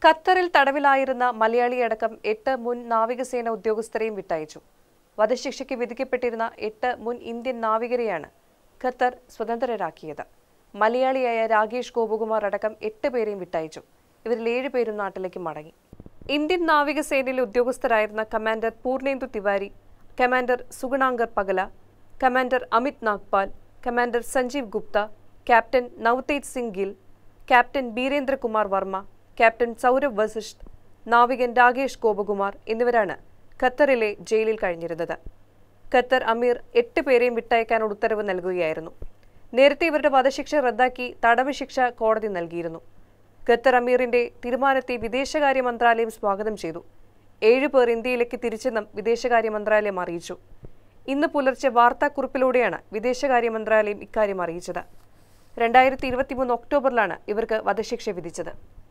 ഖത്തറിൽ തടവിലായിരുന്ന മലയാളിയടക്കം 8 മുൻ നാവികസേന ഉദ്യോഗസ്ഥരെയും വിട്ടയച്ചു. വധശിക്ഷയ്ക്ക് വിധിക്കപ്പെട്ടിരുന്ന 8 മുൻ ഇന്ത്യൻ നാവികരെയാണ് ഖത്തർ സ്വതന്ത്രരാക്കിയത്. മലയാളിയായ രാകേഷ് ഗോപകുമാർ അടക്കം 8 പേരെയും വിട്ടയച്ചു. ഇവരിൽ 7 പേരും നാട്ടിലേക്ക് മടങ്ങി. ഇന്ത്യൻ നാവികസേനയിലെ ഉദ്യോഗസ്ഥരായിരുന്ന commander Purnendu Tiwari, commander Sugunakar Pakala, commander Amit Nagpal, commander Sanjeev Gupta, captain Navtej Singh Gill, captain Birendra Kumar Verma, captain Saurabh Vasisht, നാവികൻ രാകേഷ് ഗോപകുമാർ എന്നിവരാണ് ഖത്തറിലെ ജയിലിൽ കഴിഞ്ഞിരുന്നത്. ഖത്തർ അമീർ 8 പേരെയും വിട്ടയക്കാനുള്ള ഉത്തരവ് നൽകുകയായിരുന്നു. നേരത്തെ ഇവരുടെ വധശിക്ഷ റദ്ദാക്കി തടവ് ശിക്ഷ കോടതി നൽകിയിരുന്നു. ഖത്തർ അമീറിന്റെ തീരുമാനത്തെ വിദേശകാര്യ മന്ത്രാലയം സ്വാഗതം ചെയ്തു. 7 പേർ ഇന്ത്യയിലേക്ക് തിരിച്ചെന്നും വിദേശകാര്യ മന്ത്രാലയം അറിയിച്ചു. ഇന്ന് പുലർച്ചെ വാർത്താക്കുറിപ്പിലൂടെയാണ് വിദേശകാര്യ മന്ത്രാലയം ഇക്കാര്യം അറിയിച്ചത്. 2023 ഒക്ടോബറിലാണ് ഇവർക്ക് വധശിക്ഷ വിധിച്ചത്.